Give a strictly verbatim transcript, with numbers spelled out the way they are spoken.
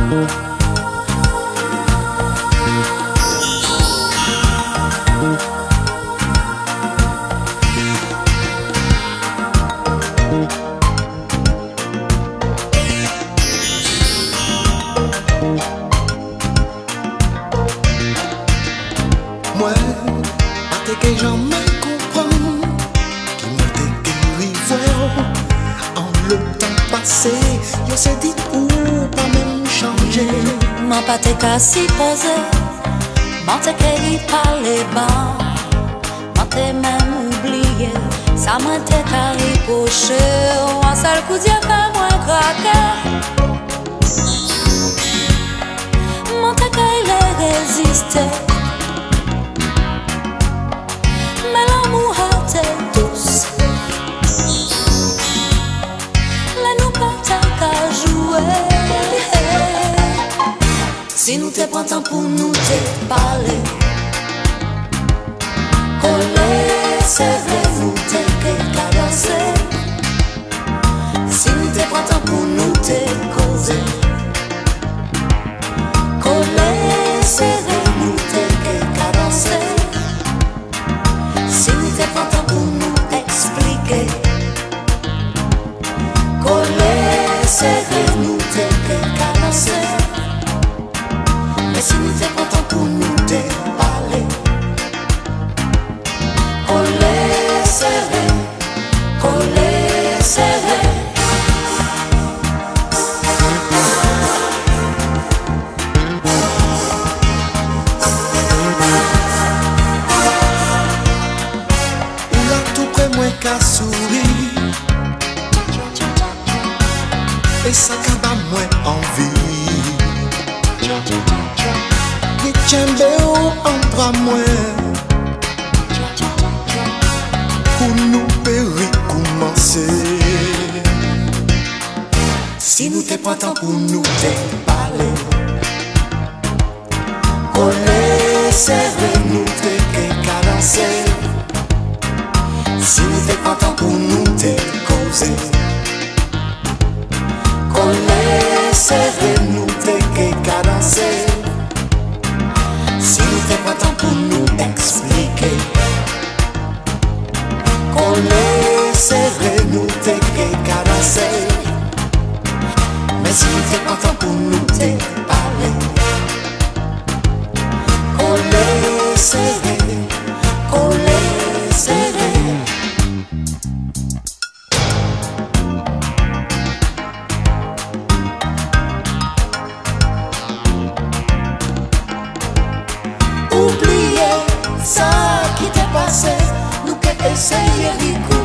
Moi, pas que jamais comprendre qui m'a déguéri en le temps passé. Je sais dit ou pas même changer. M'en pas te qu'à s'y poser, m'en te qu'à y parler bas, m'en te même oublié. Ça m'a te qu'à ripocher, un seul coup d'y'a qu'à moi craquer. M'en te qu'à y résister. Mais l'amour a été douce. Là nous pas tant qu'à jouer. Si nous te prend temps pour nous te parler, coller, serrer, nous te cadencer. Si nous te prend temps pour nous te causer, coller, serrer, nous te cadencer. Si nous te prend temps pour nous expliquer, coller, serrer, nous te cadencer. Mais si nous te prend temps pour nous te parler, coller, serrer, coller, serrer. Qu'à sourire et ça qu'à moins envie. Les tchambéo entre moi pour nous périr commencer. Si nous te prend temps pour nous te parler, coller, serrer, nous te cadencer. Si nous te prend temps pour nous te causer, coller, serrer, nous te cadencer. Si nous te prend temps pour nous expliquer, coller, serrer, nous te cadencer. Mais si nous te prend temps pour nous te parler, coller, serrer, coller, serrer. Oubliez ça qui t'est passé, nous qu'à essayer d'y couper.